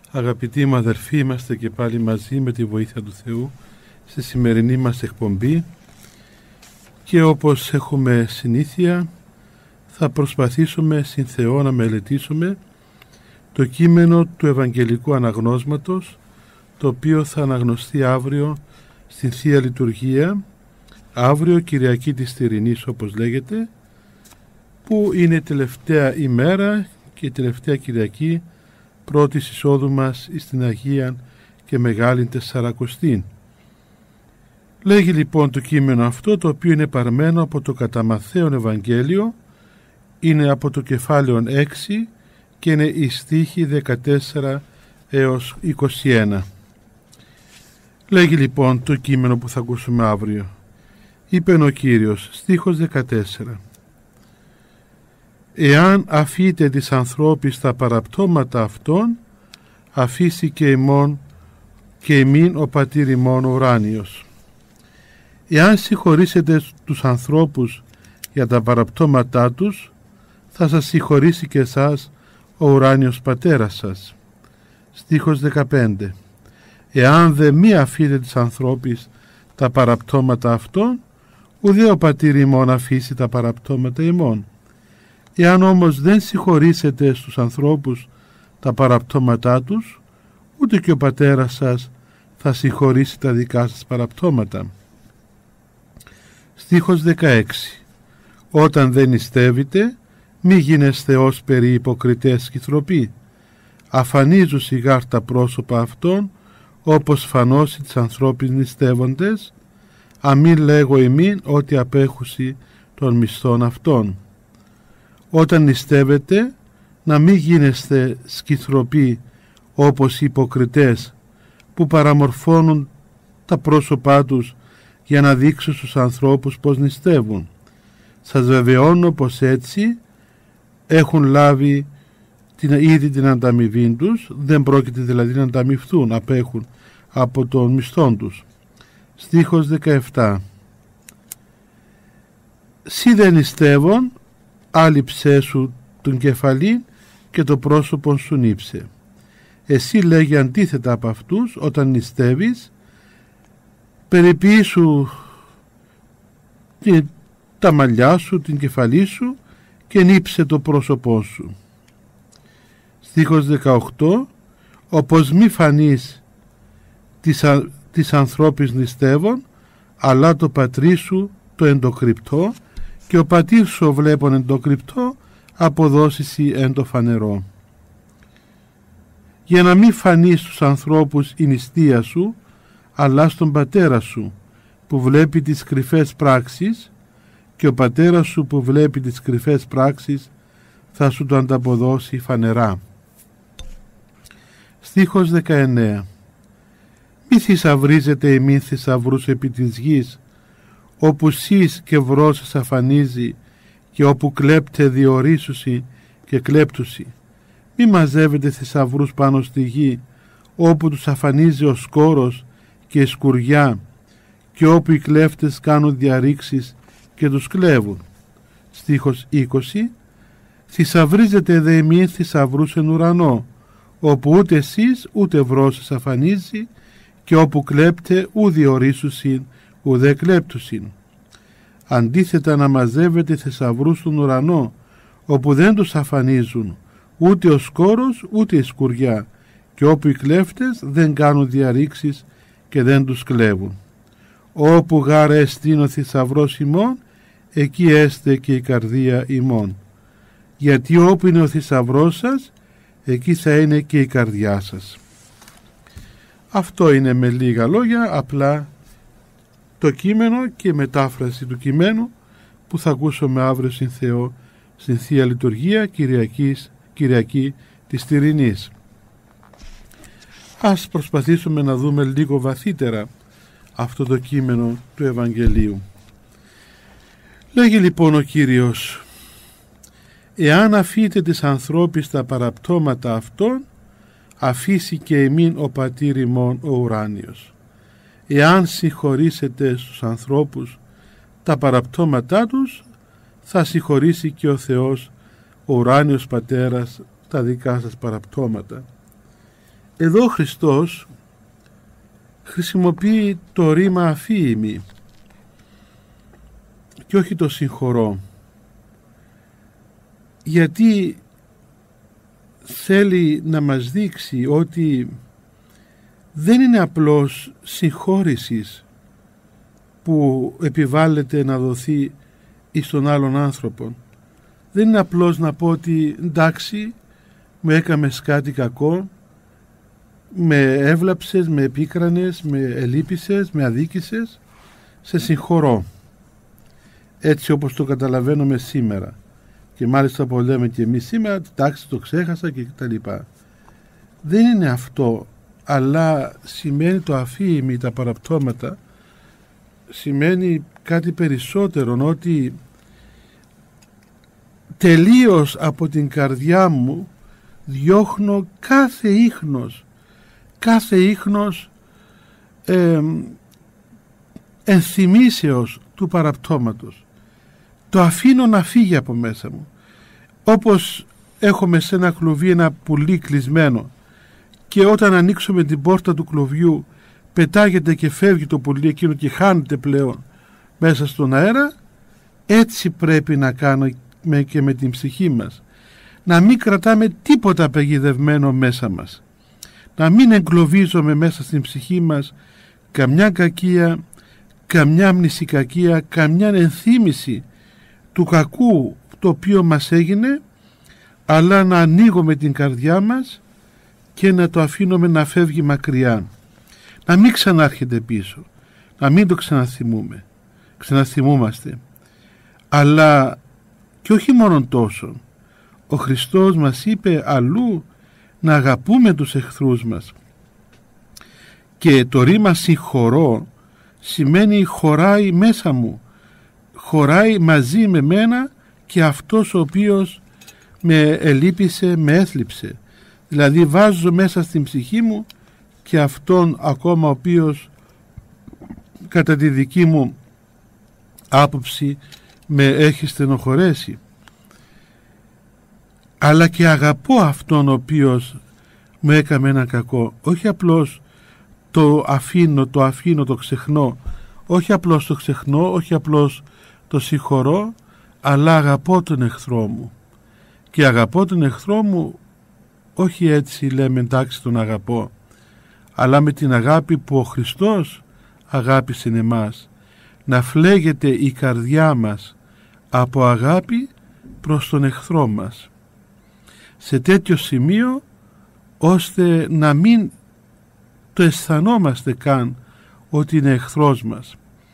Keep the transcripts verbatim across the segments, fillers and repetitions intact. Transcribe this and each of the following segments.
Αγαπητοί μου αδερφοί, είμαστε και πάλι μαζί με τη βοήθεια του Θεού στη σημερινή μας εκπομπή και όπως έχουμε συνήθεια θα προσπαθήσουμε συν Θεό να μελετήσουμε το κείμενο του Ευαγγελικού Αναγνώσματος, το οποίο θα αναγνωστεί αύριο στην Θεία Λειτουργία, αύριο Κυριακή της Τυρινής όπως λέγεται, που είναι η τελευταία ημέρα και η τελευταία Κυριακή πρώτης εισόδου μας στην Αγία και Μεγάλη Τεσσαρακοστή. Λέγει λοιπόν το κείμενο αυτό, το οποίο είναι παρμένο από το κατά Μαθαίον Ευαγγέλιο, είναι από το κεφάλαιο έξι και είναι οι στίχοι δεκατέσσερα έως είκοσι ένα. Λέγει λοιπόν το κείμενο που θα ακούσουμε αύριο. Είπε ο Κύριος, στίχος δεκατέσσερα: «Εάν αφείτε της ανθρώπης τα παραπτώματα αυτών, αφήσει και ημών και ημίν ο πατήρ ημών ο ουράνιος. Εάν συγχωρήσετε τους ανθρώπους για τα παραπτώματά τους, θα σας συγχωρήσει και εσάς ο ουράνιος πατέρας σας». Στίχος δεκαπέντε: «Εάν δε μη αφείτε της ανθρώπης τα παραπτώματα αυτών, ουδέ ο πατήρ ημών αφήσει τα παραπτώματα ημών. Εάν όμως δεν συγχωρήσετε στους ανθρώπους τα παραπτώματά τους, ούτε και ο πατέρας σας θα συγχωρήσει τα δικά σας παραπτώματα». Στίχος δεκαέξι: «Όταν δεν νηστεύετε, μη γίνεστε ως περί υποκριτές σκυθροποί. Αφανίζουν σιγάρ τα πρόσωπα αυτών, όπως φανώσει τις ανθρώπινες νηστεύοντες, αμήν λέγω ημίν ότι απέχουσι των μισθών αυτών». Όταν νηστεύετε, να μην γίνεστε σκυθροποί όπως οι υποκριτές που παραμορφώνουν τα πρόσωπά τους για να δείξουν στους ανθρώπους πως νηστεύουν. Σας βεβαιώνω πως έτσι έχουν λάβει την, ήδη την ανταμοιβή τους, δεν πρόκειται δηλαδή να ανταμοιφθούν, απέχουν από τον μισθόν τους. Στίχος δεκαεπτά: «Σι δεν νηστεύων, άλυψέ σου τον κεφαλήν και το πρόσωπον σου νύψε». Εσύ, λέγει, αντίθετα από αυτούς, όταν νηστεύεις, περιποιήσου τα μαλλιά σου, την κεφαλή σου και νύψε το πρόσωπό σου. Στίχος δεκαοκτώ: «Όπως μη φανείς της, α, της ανθρώπης νηστεύων, αλλά το πατρί σου το εντοκρυπτό, και ο πατήρ σου βλέπον εν το κρυπτό, αποδώσισι εν το φανερό». Για να μην φανείς στους ανθρώπους η νηστεία σου, αλλά στον πατέρα σου που βλέπει τις κρυφές πράξεις, και ο πατέρας σου που βλέπει τις κρυφές πράξεις θα σου το ανταποδώσει φανερά. Στίχος δεκαεννέα: «Μη θησαυρίζετε ημίν θησαυρούς επί της γης, όπου σεις και βρώσεις αφανίζει, και όπου κλέπτε διορίσουσι και κλέπτουσι. Μη μαζεύετε θησαυρούς πάνω στη γη, όπου τους αφανίζει ο σκόρος και η σκουριά, και όπου οι κλέφτες κάνουν διαρρήξεις και τους κλέβουν». Στίχος είκοσι: «Θησαυρίζετε δε ημίν θησαυρούς εν ουρανό, όπου ούτε εσείς ούτε βρώσεις αφανίζει, και όπου κλέπτε ου διορίσουσιν ουδέ κλέπτουσιν». Αντίθετα, να μαζεύετε θησαυρούς στον ουρανό, όπου δεν τους αφανίζουν ούτε ο σκόρος ούτε η σκουριά, και όπου οι κλέφτες δεν κάνουν διαρρήξεις και δεν τους κλέβουν. Όπου γάρα εστίν ο θησαυρός ημών, εκεί έστε και η καρδία ημών. Γιατί όπου είναι ο θησαυρός σας, εκεί θα είναι και η καρδιά σας. Αυτό είναι με λίγα λόγια απλά το κείμενο και η μετάφραση του κειμένου που θα ακούσουμε αύριο συν Θεό στην Θεία Λειτουργία Κυριακής, Κυριακή της Τυρινής. Ας προσπαθήσουμε να δούμε λίγο βαθύτερα αυτό το κείμενο του Ευαγγελίου. Λέγει λοιπόν ο Κύριος: «Εάν αφείτε της ανθρώπης τα παραπτώματα αυτών, αφήσει και ημίν ο πατήρ ημών ο ουράνιος. Εάν συγχωρήσετε στους ανθρώπους τα παραπτώματά τους, θα συγχωρήσει και ο Θεός ο ουράνιος πατέρας τα δικά σας παραπτώματα». Εδώ ο Χριστός χρησιμοποιεί το ρήμα αφίημη και όχι το συγχωρώ, γιατί θέλει να μας δείξει ότι δεν είναι απλώς συγχώρησης που επιβάλλεται να δοθεί εις τον άλλον άνθρωπο. Δεν είναι απλώς να πω ότι εντάξει, μου έκαμες κάτι κακό, με έβλαψες, με επίκρανες, με ελείπησες, με αδίκησες, σε συγχωρώ. Έτσι όπως το καταλαβαίνουμε σήμερα. Και μάλιστα που λέμε και εμείς σήμερα, εντάξει, το ξέχασα και τα λοιπά. Δεν είναι αυτό, αλλά σημαίνει το αφίημι, τα παραπτώματα, σημαίνει κάτι περισσότερο, ότι τελείως από την καρδιά μου διώχνω κάθε ίχνος, κάθε ίχνος ε, ενθυμίσεως του παραπτώματος. Το αφήνω να φύγει από μέσα μου. Όπως έχουμε σε ένα κλουβί ένα πουλί κλεισμένο και όταν ανοίξουμε την πόρτα του κλουβιού πετάγεται και φεύγει το πουλί εκείνο και χάνεται πλέον μέσα στον αέρα, έτσι πρέπει να κάνουμε και με την ψυχή μας. Να μην κρατάμε τίποτα παγιδευμένο μέσα μας. Να μην εγκλωβίζουμε μέσα στην ψυχή μας καμιά κακία, καμιά μνησικακία, καμιά ενθύμηση του κακού το οποίο μας έγινε, αλλά να ανοίγουμε την καρδιά μας και να το αφήνουμε να φεύγει μακριά. Να μην ξανάρχεται πίσω, να μην το ξαναθυμούμε, ξαναθυμούμαστε. Αλλά και όχι μόνον τόσο. Ο Χριστός μας είπε αλλού να αγαπούμε τους εχθρούς μας. Και το ρήμα συγχωρώ σημαίνει χωράει μέσα μου, χωράει μαζί με μένα και αυτός ο οποίος με ελείπησε, με έθλιψε. Δηλαδή βάζω μέσα στην ψυχή μου και αυτόν ακόμα ο οποίος κατά τη δική μου άποψη με έχει στενοχωρέσει. Αλλά και αγαπώ αυτόν ο οποίος μου έκαμε ένα κακό. Όχι απλώς το αφήνω, το αφήνω, το ξεχνώ. Όχι απλώς το ξεχνώ, όχι απλώς το συγχωρώ, αλλά αγαπώ τον εχθρό μου. Και αγαπώ τον εχθρό μου όχι έτσι λέμε εντάξει τον αγαπώ, αλλά με την αγάπη που ο Χριστός αγάπησε εμάς. Να φλέγεται η καρδιά μας από αγάπη προς τον εχθρό μας. Σε τέτοιο σημείο ώστε να μην το αισθανόμαστε καν ότι είναι εχθρός μας.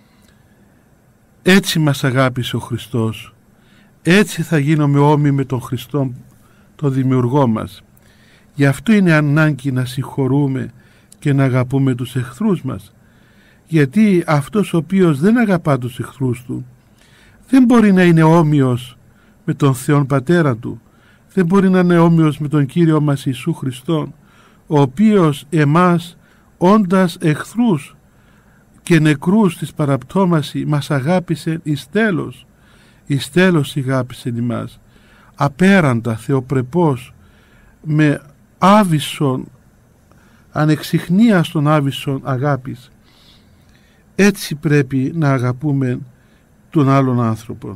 Έτσι μας αγάπησε ο Χριστός. Έτσι θα γίνουμε όμοιοι με τον Χριστό, τον Δημιουργό μας. Γι' αυτό είναι ανάγκη να συγχωρούμε και να αγαπούμε τους εχθρούς μας. Γιατί αυτός ο οποίος δεν αγαπά τους εχθρούς του δεν μπορεί να είναι όμοιος με τον Θεόν Πατέρα του, δεν μπορεί να είναι όμοιος με τον Κύριο μας Ιησού Χριστόν, ο οποίος εμάς όντας εχθρούς και νεκρούς της παραπτώμαση μας αγάπησε εις τέλος, εις τέλος αγάπησε εμάς, απέραντα, θεοπρεπώς, με άβυσσον, ανεξιχνίαστον άβυσσον αγάπης. Έτσι πρέπει να αγαπούμε τον άλλον άνθρωπο.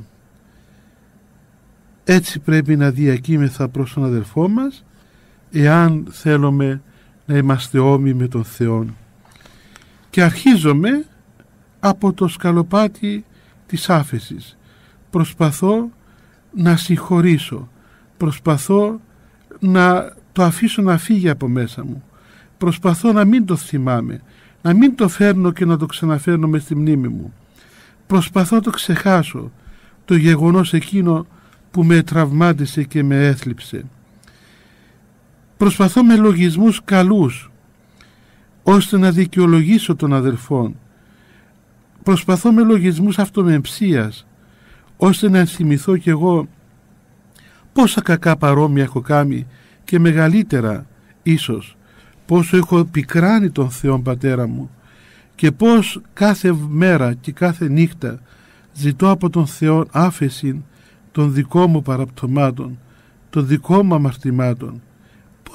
Έτσι πρέπει να διακείμεθα προς τον αδελφό μας, εάν θέλουμε να είμαστε όμοιοι με τον Θεό. Και αρχίζομαι από το σκαλοπάτι της άφεσης. Προσπαθώ να συγχωρήσω, προσπαθώ να το αφήσω να φύγει από μέσα μου, προσπαθώ να μην το θυμάμαι, να μην το φέρνω και να το ξαναφέρνω μες στη μνήμη μου. Προσπαθώ το ξεχάσω, το γεγονός εκείνο που με τραυμάτισε και με έθλιψε. Προσπαθώ με λογισμούς καλούς ώστε να δικαιολογήσω τον αδελφόν. Προσπαθώ με λογισμούς αυτομεμψίας ώστε να ενθυμηθώ κι εγώ πόσα κακά παρόμοια έχω κάνει και μεγαλύτερα ίσως, πόσο έχω πικράνει τον Θεόν Πατέρα μου και πως κάθε μέρα και κάθε νύχτα ζητώ από τον Θεό άφεση των δικών μου παραπτωμάτων, των δικών μου αμαρτημάτων.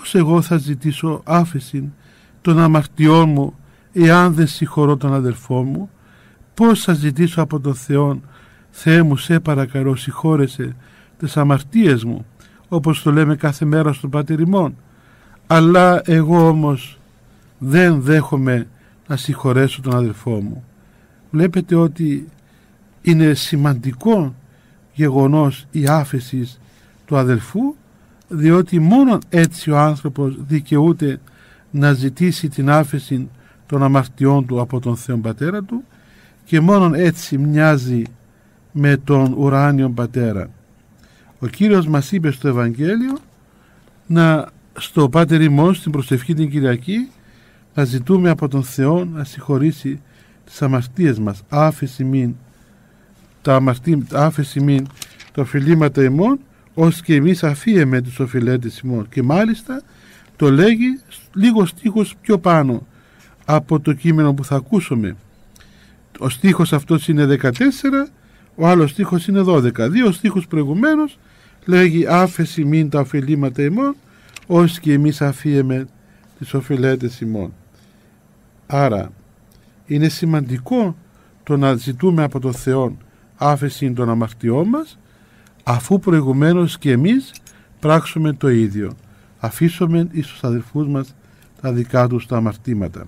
πώς εγώ θα ζητήσω άφεση των αμαρτιών μου εάν δεν συγχωρώ τον αδελφό μου? Πώς θα ζητήσω από τον Θεό, Θεέ μου σε παρακαλώ συγχώρεσε τις αμαρτίες μου, όπως το λέμε κάθε μέρα στον Πάτερ ημών, αλλά εγώ όμως δεν δέχομαι να συγχωρέσω τον αδελφό μου. Βλέπετε ότι είναι σημαντικό γεγονός η άφεση του αδελφού, διότι μόνο έτσι ο άνθρωπος δικαιούται να ζητήσει την άφεση των αμαρτιών του από τον Θεό Πατέρα του, και μόνον έτσι μοιάζει με τον ουράνιο Πατέρα. Ο Κύριος μας είπε στο Ευαγγέλιο να, στο Πάτερ ημών, στην προσευχή την Κυριακή, να ζητούμε από τον Θεό να συγχωρήσει τις αμαρτίες μας. Άφεση μην τα αμαρτία, άφεση μην τα οφειλήματα ημών, ως και εμείς αφίεμε τους οφειλέτες ημών. Και μάλιστα το λέγει λίγο στίχος πιο πάνω από το κείμενο που θα ακούσουμε. Ο στίχος αυτός είναι δεκατέσσερα, ο άλλος στίχος είναι δώδεκα. Δύο στίχους προηγουμένως λέγει άφεση μην τα οφειλήματα ημών, ως και εμείς αφίεμε τις οφειλέτες ημών. Άρα είναι σημαντικό το να ζητούμε από τον Θεό άφεση των αμαρτιών μας, αφού προηγουμένως και εμείς πράξουμε το ίδιο, αφήσουμε εις τους αδελφούς μας τα δικά τους τα αμαρτήματα.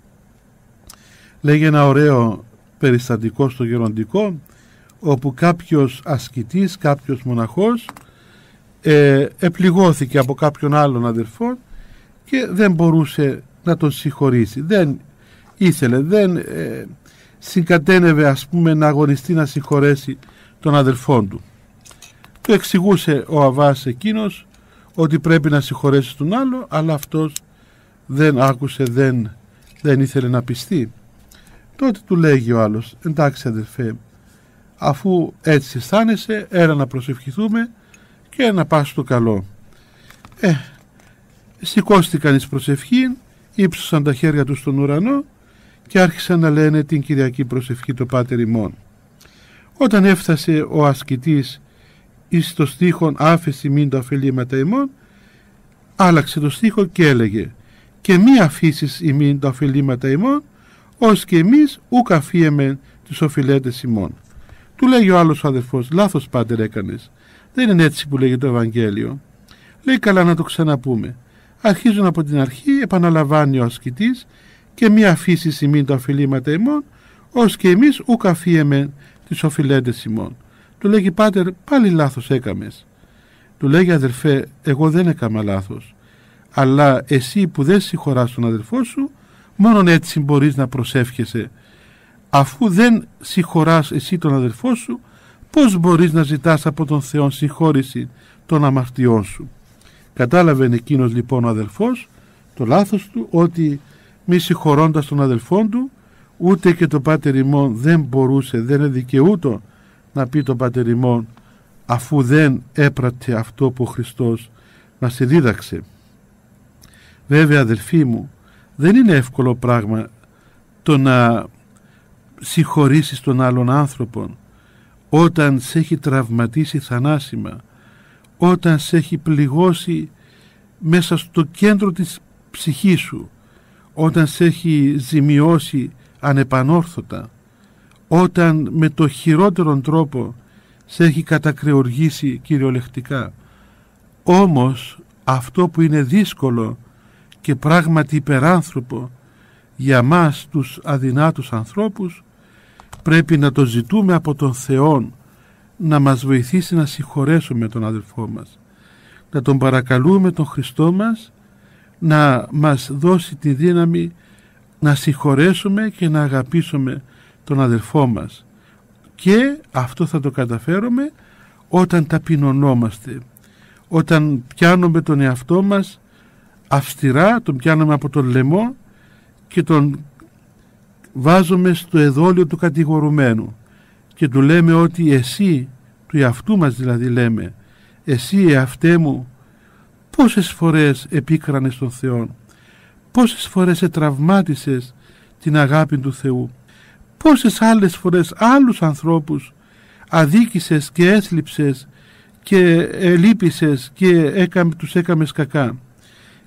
Λέγει ένα ωραίο περιστατικό στο γεροντικό, όπου κάποιος ασκητής, κάποιος μοναχός ε, επληγώθηκε από κάποιον άλλον αδελφό και δεν μπορούσε να τον συγχωρήσει, δεν ήθελε, δεν ε, συγκατένευε ας πούμε να αγωνιστεί να συγχωρέσει τον αδελφόν του. Του εξηγούσε ο Αββάς εκείνος ότι πρέπει να συγχωρέσει τον άλλο, αλλά αυτός δεν άκουσε, δεν, δεν ήθελε να πιστεί. Τότε του λέγει ο άλλος, εντάξει αδελφέ, αφού έτσι αισθάνεσαι, έλα να προσευχηθούμε και να πας στο καλό. Ε, σηκώστηκαν εις προσευχή, ύψωσαν τα χέρια τους στον ουρανό και άρχισαν να λένε την Κυριακή προσευχή το Πάτερ ημών. Όταν έφτασε ο ασκητής εις το στίχον άφεση μην τα οφειλήματα ημών, άλλαξε το στίχο και έλεγε και μη αφήσεις ημίν τα οφειλήματα ημών, ως και εμείς ουκ αφίεμεν τις οφειλέτες ημών. Του λέγει ο άλλος ο αδελφός, λάθος πάτερ έκανες, δεν είναι έτσι που λέγει το Ευαγγέλιο. Λέει καλά να το ξαναπούμε. Αρχίζουν από την αρχή, επαναλαμβάνει ο ασκητής και μη αφήσεις ημίν τα οφειλήματα ημών, ως και εμείς ουκ αφίεμεν τις οφειλέτες ημών. Του λέγει πάτερ, πάλι λάθος έκαμες. Του λέγει αδελφέ, εγώ δεν έκαμα λάθος, αλλά εσύ που δεν συγχωράς τον αδελφό σου, μόνον έτσι μπορείς να προσεύχεσαι. Αφού δεν συγχωράς εσύ τον αδελφό σου, πώς μπορείς να ζητάς από τον Θεό συγχώρηση των αμαρτιών σου? Κατάλαβε εκείνος λοιπόν ο αδελφός το λάθος του, ότι μη συγχωρώντας τον αδελφόν του, ούτε και το Πάτερ ημών δεν μπορούσε, δεν είναι δικαιούτο να πει το Πάτερ ημών, αφού δεν έπρατε αυτό που ο Χριστός μας δίδαξε. Βέβαια αδελφοί μου, δεν είναι εύκολο πράγμα το να συγχωρήσεις τον άλλον άνθρωπον όταν σε έχει τραυματίσει θανάσιμα, όταν σε έχει πληγώσει μέσα στο κέντρο της ψυχής σου, όταν σε έχει ζημιώσει ανεπανόρθωτα, όταν με το χειρότερον τρόπο σε έχει κατακρεουργήσει κυριολεκτικά. Όμως αυτό που είναι δύσκολο και πράγματι υπεράνθρωπο για μας τους αδυνάτους ανθρώπους, πρέπει να το ζητούμε από τον Θεό να μας βοηθήσει να συγχωρέσουμε τον αδελφό μας, να τον παρακαλούμε τον Χριστό μας να μας δώσει τη δύναμη να συγχωρέσουμε και να αγαπήσουμε τον αδελφό μας, και αυτό θα το καταφέρουμε όταν ταπεινωνόμαστε, όταν πιάνουμε τον εαυτό μας αυστηρά, τον πιάνουμε από τον λαιμό και τον βάζουμε στο εδόλιο του κατηγορουμένου και του λέμε ότι εσύ, του εαυτού μας δηλαδή λέμε, εσύ εαυτέ μου πόσες φορές επίκρανες τον Θεό, πόσες φορές ετραυμάτισες την αγάπη του Θεού, πόσες άλλες φορές άλλους ανθρώπους αδίκησες και έθλιψες και ελείπησες και έκαμε, τους έκαμες κακά,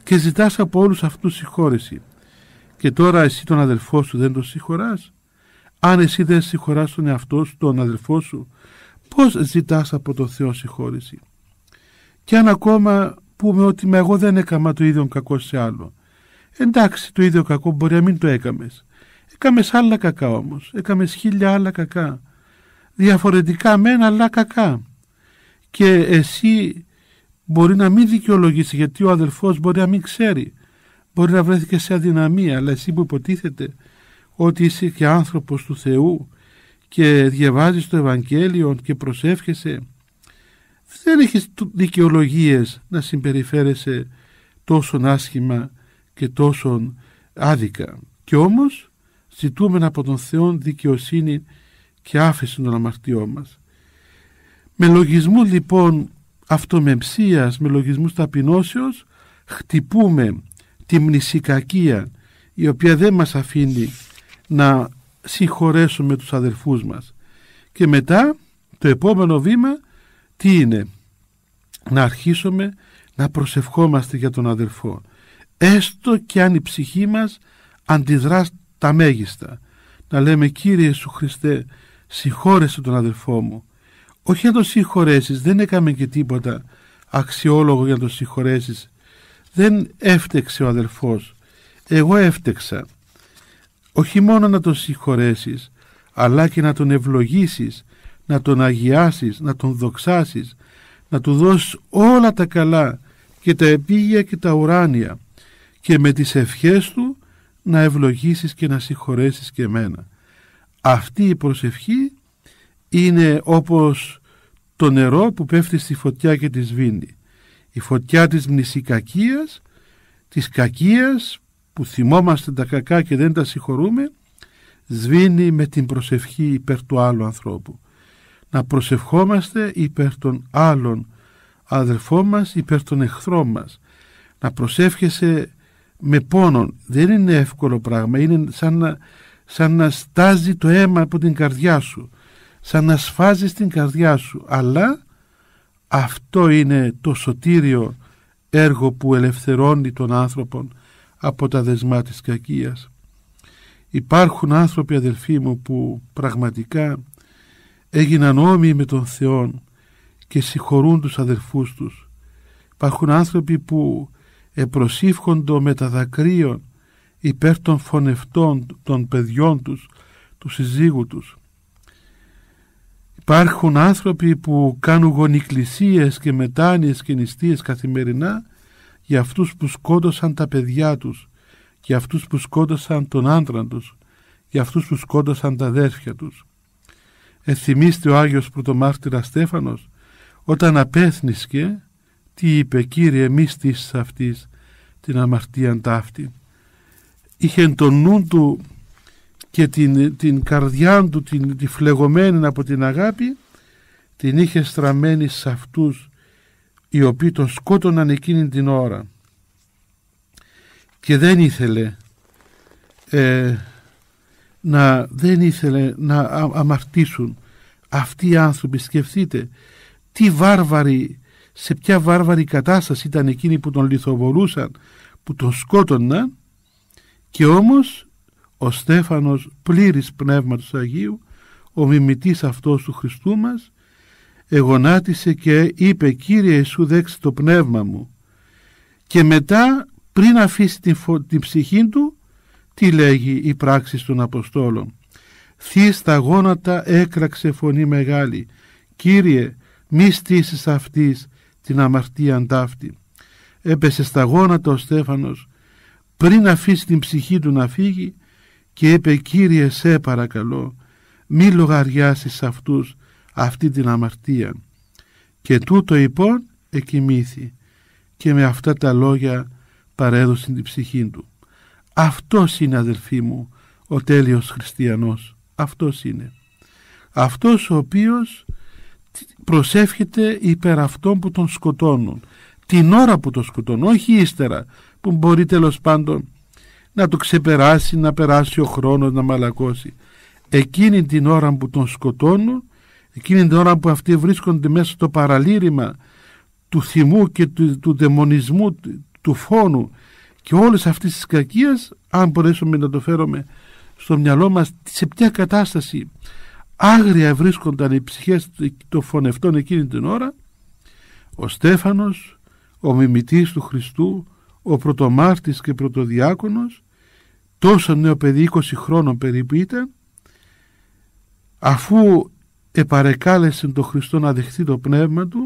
και ζητάς από όλους αυτούς συγχώρεση. Και τώρα εσύ τον αδελφό σου δεν τον συγχωράς? Αν εσύ δεν συγχωράς τον εαυτό σου, τον αδελφό σου, πώς ζητάς από τον Θεό συγχώρεση? Και αν ακόμα πούμε ότι με εγώ δεν έκαμα το ίδιο κακό σε άλλο, εντάξει, το ίδιο κακό μπορεί να μην το έκαμες. Έκαμες άλλα κακά όμως, έκαμες χίλια άλλα κακά, διαφορετικά μεν αλλά κακά, και εσύ μπορεί να μην δικαιολογήσει, γιατί ο αδελφός μπορεί να μην ξέρει, μπορεί να βρέθηκε σε αδυναμία, αλλά εσύ που υποτίθεται ότι είσαι και άνθρωπος του Θεού και διαβάζεις το Ευαγγέλιο και προσεύχεσαι, δεν έχεις δικαιολογίες να συμπεριφέρεσαι τόσο άσχημα και τόσο άδικα. Και όμως ζητούμε από τον Θεό δικαιοσύνη και άφεση των αμαρτιών μας. Με λογισμού λοιπόν αυτομεμψίας, με λογισμούς ταπεινώσεως, χτυπούμε τη μνησικακία, η οποία δεν μας αφήνει να συγχωρέσουμε τους αδελφούς μας. Και μετά το επόμενο βήμα τι είναι? Να αρχίσουμε να προσευχόμαστε για τον αδελφό, έστω και αν η ψυχή μας αντιδρά τα μέγιστα. Να λέμε: Κύριε Ιησού Χριστέ, συγχώρεσε τον αδελφό μου. Όχι να τον συγχωρέσεις, δεν έκαμε και τίποτα αξιόλογο για να τον συγχωρέσεις. Δεν έφτεξε ο αδελφός, εγώ έφτεξα. Όχι μόνο να τον συγχωρέσεις, αλλά και να τον ευλογήσεις, να τον αγιάσεις, να τον δοξάσεις, να του δώσεις όλα τα καλά και τα επίγεια και τα ουράνια, και με τις ευχές του να ευλογήσεις και να συγχωρέσεις και εμένα. Αυτή η προσευχή είναι όπως το νερό που πέφτει στη φωτιά και τη σβήνει. Η φωτιά της μνησικακίας, της κακίας που θυμόμαστε τα κακά και δεν τα συγχωρούμε, σβήνει με την προσευχή υπέρ του άλλου ανθρώπου. Να προσευχόμαστε υπέρ των άλλων αδελφών μας, υπέρ των εχθρών μας. Να προσεύχεσαι με πόνον. Δεν είναι εύκολο πράγμα. Είναι σαν να, σαν να στάζει το αίμα από την καρδιά σου, σαν να σφάζεις την καρδιά σου. Αλλά αυτό είναι το σωτήριο έργο που ελευθερώνει τον άνθρωπο από τα δεσμά της κακίας. Υπάρχουν άνθρωποι, αδελφοί μου, που πραγματικά έγιναν όμοιοι με τον Θεό και συγχωρούν τους αδελφούς τους. Υπάρχουν άνθρωποι που επροσύφχονται με τα δακρύων υπέρ των φωνευτών των παιδιών τους, του συζύγου τους. Υπάρχουν άνθρωποι που κάνουν γονικλησίες και μετάνοιες και νηστείες καθημερινά για αυτούς που σκότωσαν τα παιδιά τους, για αυτούς που σκότωσαν τον άντρα τους, για αυτούς που σκότωσαν τα αδέρφια τους. Εθυμίστε ο Άγιος Πρωτομάρτυρας Στέφανος, όταν απέθνισκε, τι είπε? Κύριε, μη στήσεις αυτής την αμαρτίαν ταύτη. Είχε τον νου του και την, την καρδιά του, την, τη φλεγωμένη από την αγάπη, την είχε στραμμένη σε αυτούς οι οποίοι τον σκότωναν εκείνη την ώρα, και δεν ήθελε ε, να, δεν ήθελε να α, αμαρτήσουν αυτοί οι άνθρωποι. Σκεφτείτε τι βάρβαροι, σε ποια βάρβαρη κατάσταση ήταν εκείνοι που τον λιθοβολούσαν, που τον σκότωναν, και όμως ο Στέφανος, πλήρης Πνεύματος Αγίου, ο μιμητής αυτός του Χριστού μας, εγωνάτισε και είπε: Κύριε Ιησού, δέξε το πνεύμα μου. Και μετά, πριν αφήσει την, φω... την ψυχή του, τι λέγει η πράξη των Αποστόλων? Θύ στα γόνατα έκραξε φωνή μεγάλη: Κύριε, μη στήσεις αυτής την αμαρτίαν ταύτη. Έπεσε στα γόνατα ο Στέφανος πριν αφήσει την ψυχή του να φύγει και είπε: Κύριε, σε παρακαλώ, μη λογαριάσεις αυτούς αυτή την αμαρτία. Και τούτο λοιπόν εκοιμήθη, και με αυτά τα λόγια παρέδωσε την ψυχή του. Αυτός είναι, αδελφοί μου, ο τέλειος χριστιανός. Αυτός είναι. Αυτός ο οποίος προσεύχεται υπέρ αυτών που τον σκοτώνουν, την ώρα που τον σκοτώνουν, όχι ύστερα, που μπορεί τέλος πάντων να το ξεπεράσει, να περάσει ο χρόνος, να μαλακώσει. Εκείνη την ώρα που τον σκοτώνουν, εκείνη την ώρα που αυτοί βρίσκονται μέσα στο παραλήρημα του θυμού και του, του δαιμονισμού, του φόνου και όλες αυτές τις κακίες, αν μπορέσουμε να το φέρουμε στο μυαλό μας σε ποια κατάσταση άγρια βρίσκονταν οι ψυχές των φωνευτών εκείνη την ώρα, ο Στέφανος, ο μιμητής του Χριστού, ο πρωτομάρτης και πρωτοδιάκονος, τόσο νέο παιδί, είκοσι χρόνων περίπου ήταν, αφού επαρεκάλεσε τον Χριστό να δεχτεί το πνεύμα του,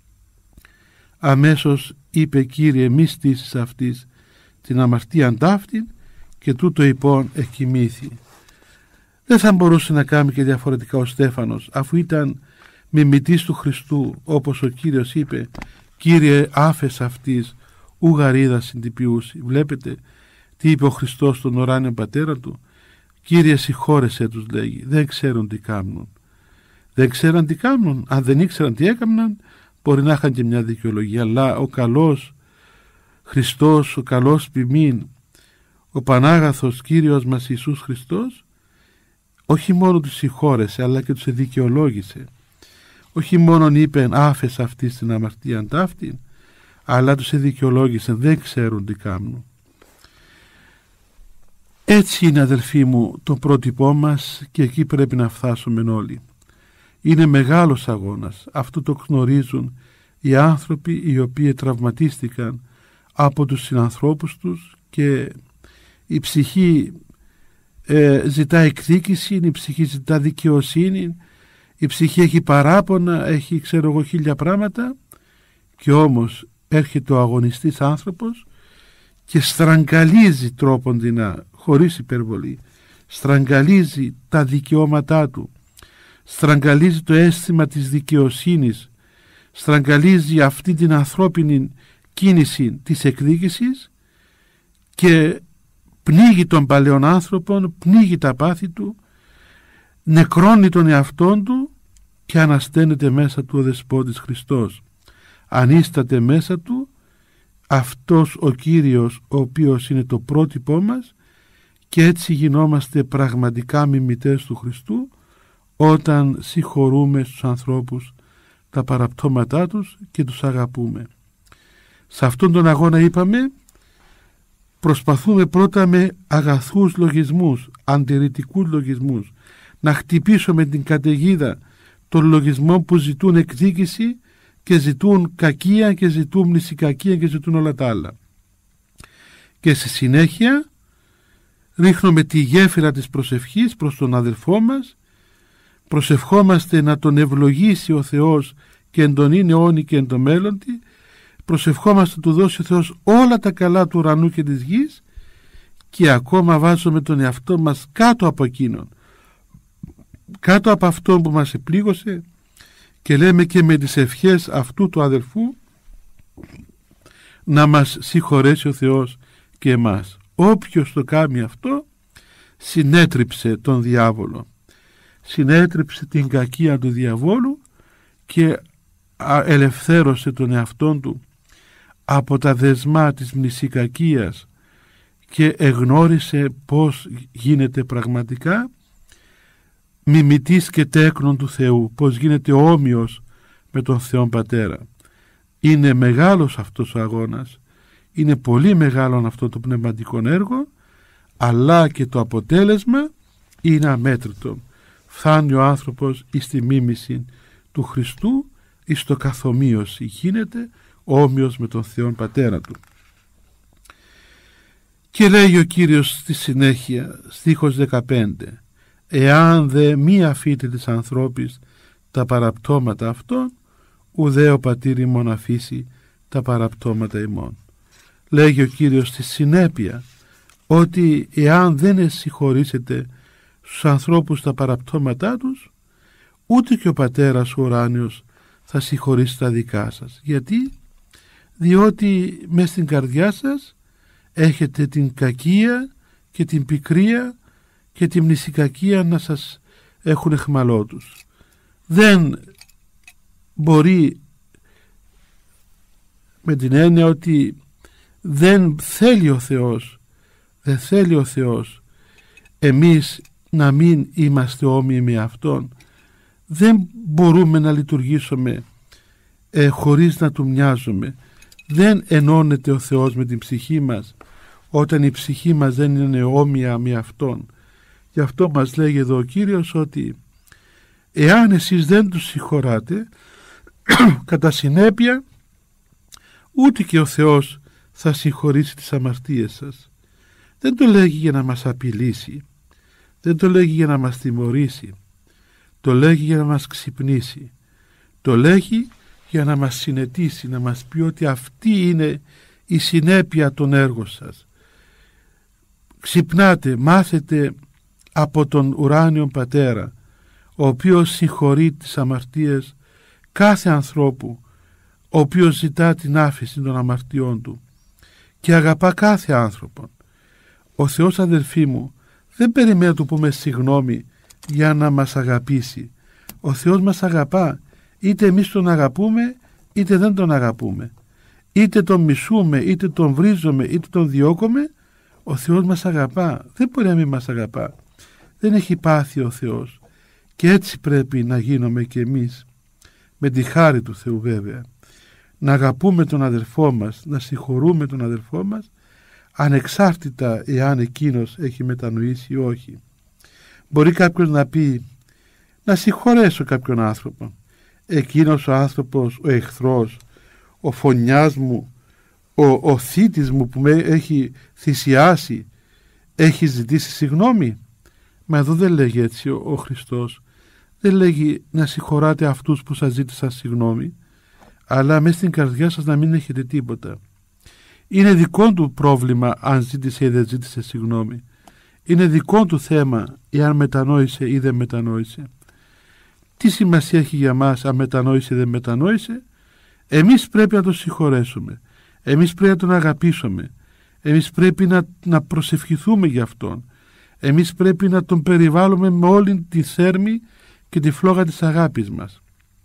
αμέσως είπε: Κύριε, μη στήσεις αυτής την αμαρτίαν ταύτην, και τούτο υπόν εκοιμήθη. Δεν θα μπορούσε να κάνει και διαφορετικά ο Στέφανος, αφού ήταν μιμητής του Χριστού, όπως ο Κύριος είπε: Κύριε, άφες αυτής ου γαρίδα συντυπιούσι. Βλέπετε τι είπε ο Χριστός στον ουράνιο πατέρα του: Κύριε, συγχώρεσέ τους, λέγει, δεν ξέρουν τι κάνουν. Δεν ξέραν τι κάνουν. Αν δεν ήξεραν τι έκαναν, μπορεί να είχαν και μια δικαιολογία, αλλά ο καλός Χριστός, ο καλός ποιμήν, ο Πανάγαθος Κύριος μας Ιησούς Χριστός, όχι μόνο τους συγχώρεσε, αλλά και τους δικαιολόγησε. Όχι μόνο είπε άφες αυτή στην αμαρτία ταύτην, αλλά τους δικαιολόγησε, δεν ξέρουν τι κάνουν. Έτσι είναι, αδελφοί μου, το πρότυπό μας, και εκεί πρέπει να φτάσουμε όλοι. Είναι μεγάλος αγώνας. Αυτό το γνωρίζουν οι άνθρωποι οι οποίοι τραυματίστηκαν από τους συνανθρώπους τους, και η ψυχή ε, ζητά εκδίκηση, η ψυχή ζητά δικαιοσύνη, η ψυχή έχει παράπονα, έχει ξέρω εγώ χίλια πράγματα, και όμως έρχεται ο αγωνιστής άνθρωπος και στραγγαλίζει τρόποντινα, χωρίς υπερβολή, στραγγαλίζει τα δικαιώματά του, στραγγαλίζει το αίσθημα της δικαιοσύνης, στραγγαλίζει αυτή την ανθρώπινη κίνηση της εκδίκησης και πνίγει τον παλαιόν άνθρωπον, πνίγει τα πάθη του, νεκρώνει τον εαυτόν του και ανασταίνεται μέσα του ο Δεσπότης Χριστός. Ανίσταται μέσα του αυτός ο Κύριος, ο οποίος είναι το πρότυπό μας, και έτσι γινόμαστε πραγματικά μιμητές του Χριστού όταν συγχωρούμε στους ανθρώπους τα παραπτώματά τους και τους αγαπούμε. Σε αυτόν τον αγώνα, είπαμε, προσπαθούμε πρώτα με αγαθούς λογισμούς, αντιρρητικούς λογισμούς, να χτυπήσουμε την καταιγίδα των λογισμών που ζητούν εκδίκηση και ζητούν κακία και ζητούν μνησικακία και ζητούν όλα τα άλλα. Και στη συνέχεια ρίχνουμε τη γέφυρα της προσευχής προς τον αδελφό μας, προσευχόμαστε να τον ευλογήσει ο Θεός και εν τον είναι αιώνι και εν το μέλλοντι, προσευχόμαστε να του δώσει ο Θεός όλα τα καλά του ουρανού και της γης, και ακόμα βάζουμε τον εαυτό μας κάτω από εκείνον, κάτω από αυτόν που μας επλήγωσε, και λέμε και με τις ευχές αυτού του αδελφού να μας συγχωρέσει ο Θεός και εμάς. Όποιος το κάνει αυτό συνέτριψε τον διάβολο, συνέτριψε την κακία του διαβόλου και ελευθέρωσε τον εαυτόν του από τα δεσμά της μνησικακίας και εγνώρισε πώς γίνεται πραγματικά μιμητής και τέκνον του Θεού, πώς γίνεται όμοιος με τον Θεόν Πατέρα. Είναι μεγάλος αυτός ο αγώνας, είναι πολύ μεγάλο αυτό το πνευματικό έργο, αλλά και το αποτέλεσμα είναι αμέτρητο. Φτάνει ο άνθρωπος εις τη μίμηση του Χριστού, εις το καθομοίωση, γίνεται όμοιος με τον Θεόν Πατέρα του. Και λέει ο Κύριος στη συνέχεια, στίχος δεκαπέντε, «Εάν δε μη αφήτε της ανθρώπης τα παραπτώματα αυτών, ουδέ ο πατήρ ημών αφήσει τα παραπτώματα ημών». Λέγει ο Κύριος στη συνέπεια ότι εάν δεν συγχωρήσετε στους ανθρώπους τα παραπτώματά τους, ούτε και ο Πατέρας ο ουράνιος θα συγχωρήσει τα δικά σας. Γιατί? Διότι μες στην καρδιά σας έχετε την κακία και την πικρία και την μνησικακία να σας έχουν εχμαλώτους. Δεν μπορεί, με την έννοια ότι δεν θέλει ο Θεός, δεν θέλει ο Θεός εμείς να μην είμαστε όμοιοι με Αυτόν. Δεν μπορούμε να λειτουργήσουμε ε, χωρίς να Του μοιάζουμε. δεν ενώνεται ο Θεός με την ψυχή μας όταν η ψυχή μας δεν είναι όμοια με Αυτόν. Γι' αυτό μας λέγει εδώ ο Κύριος ότι εάν εσείς δεν τους συγχωράτε, κατά συνέπεια ούτε και ο Θεός θα συγχωρήσει τις αμαρτίες σας. Δεν το λέγει για να μας απειλήσει, δεν το λέγει για να μας τιμωρήσει, το λέγει για να μας ξυπνήσει, το λέγει για να μας συνετίσει, να μας πει ότι αυτή είναι η συνέπεια των έργων σας. Ξυπνάτε, μάθετε από τον ουράνιο Πατέρα, ο οποίος συγχωρεί τις αμαρτίες κάθε ανθρώπου, ο οποίος ζητά την άφεση των αμαρτιών του και αγαπά κάθε άνθρωπο. Ο Θεός, αδελφοί μου, δεν περιμένει να του πούμε συγγνώμη για να μας αγαπήσει. Ο Θεός μας αγαπά, είτε εμείς τον αγαπούμε είτε δεν τον αγαπούμε, είτε τον μισούμε είτε τον βρίζουμε είτε τον διώκουμε. Ο Θεός μας αγαπά, δεν μπορεί να μην μας αγαπά. Δεν έχει πάθει ο Θεός, και έτσι πρέπει να γίνουμε και εμείς, με τη χάρη του Θεού βέβαια, να αγαπούμε τον αδελφό μας, να συγχωρούμε τον αδελφό μας, ανεξάρτητα εάν εκείνος έχει μετανοήσει ή όχι. Μπορεί κάποιος να πει, να συγχωρέσω κάποιον άνθρωπο, εκείνος ο άνθρωπος, ο εχθρός, ο φωνιάς μου, ο, ο θήτης μου που με έχει θυσιάσει, έχει ζητήσει συγγνώμη. Μα εδώ δεν λέγει έτσι ο, ο Χριστός. Δεν λέγει να συγχωράτε αυτούς που σας ζήτησαν συγγνώμη, αλλά μέσα στην καρδιά σας να μην έχετε τίποτα. Είναι δικό του πρόβλημα αν ζήτησε ή δεν ζήτησε συγγνώμη. Είναι δικό του θέμα εάν μετανόησε ή δεν μετανόησε. Τι σημασία έχει για μας αν μετανόησε ή δεν μετανόησε? Εμείς πρέπει να τον συγχωρέσουμε. Εμείς πρέπει να τον αγαπήσουμε. Εμείς πρέπει να, να προσευχηθούμε για αυτόν. Εμείς πρέπει να τον περιβάλλουμε με όλη τη θέρμη και τη φλόγα της αγάπης μας.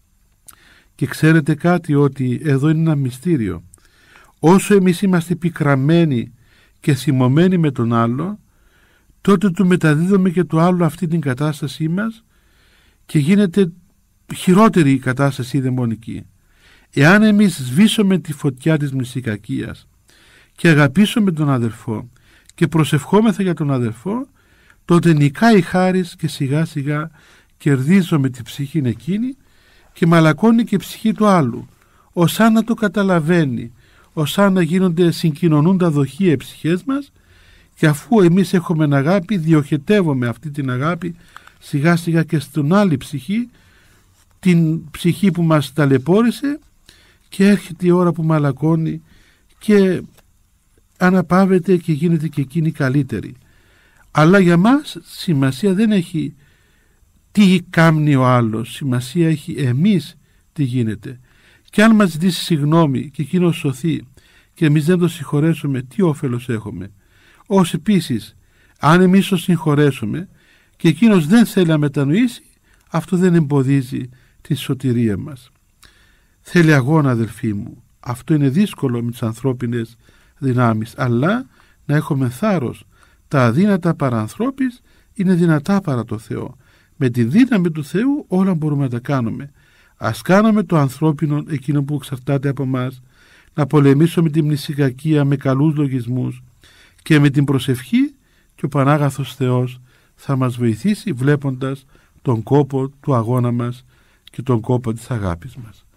Και ξέρετε κάτι, ότι εδώ είναι ένα μυστήριο. Όσο εμείς είμαστε πικραμένοι και θυμωμένοι με τον άλλο, τότε του μεταδίδουμε και το άλλο αυτή την κατάστασή μας και γίνεται χειρότερη η κατάσταση η δαιμονική. Εάν εμείς σβήσουμε τη φωτιά της μνησικακίας και αγαπήσουμε τον αδελφό και προσευχόμεθα για τον αδελφό, τότε νικάει η χάρις και σιγά σιγά κερδίζουμε τη ψυχή εκείνη και μαλακώνει και η ψυχή του άλλου, ως αν να το καταλαβαίνει, ως αν να γίνονται συγκοινωνούν τα δοχεία οι ψυχές μας, και αφού εμείς έχουμε αγάπη διοχετεύουμε αυτή την αγάπη σιγά σιγά και στην άλλη ψυχή, την ψυχή που μας ταλαιπώρησε, και έρχεται η ώρα που μαλακώνει και αναπαύεται και γίνεται και εκείνη καλύτερη. Αλλά για μας σημασία δεν έχει τι κάνει ο άλλος, σημασία έχει εμείς τι γίνεται. Και αν μας ζητήσει συγγνώμη και εκείνος σωθεί και εμείς δεν το συγχωρέσουμε, τι όφελος έχουμε? Ως επίσης, αν εμείς το συγχωρέσουμε και εκείνος δεν θέλει να μετανοήσει, αυτό δεν εμποδίζει τη σωτηρία μας. Θέλει αγώνα, αδελφοί μου. Αυτό είναι δύσκολο με τις ανθρώπινες δυνάμεις, αλλά να έχουμε θάρρος. Τα αδύνατα παρά ανθρώπης είναι δυνατά παρά το Θεό. Με τη δύναμη του Θεού όλα μπορούμε να τα κάνουμε. Ας κάνουμε το ανθρώπινο, εκείνο που εξαρτάται από μας, να πολεμήσουμε την μνησικακία με καλούς λογισμούς και με την προσευχή, και ο Πανάγαθος Θεός θα μας βοηθήσει βλέποντας τον κόπο του αγώνα μας και τον κόπο της αγάπης μας.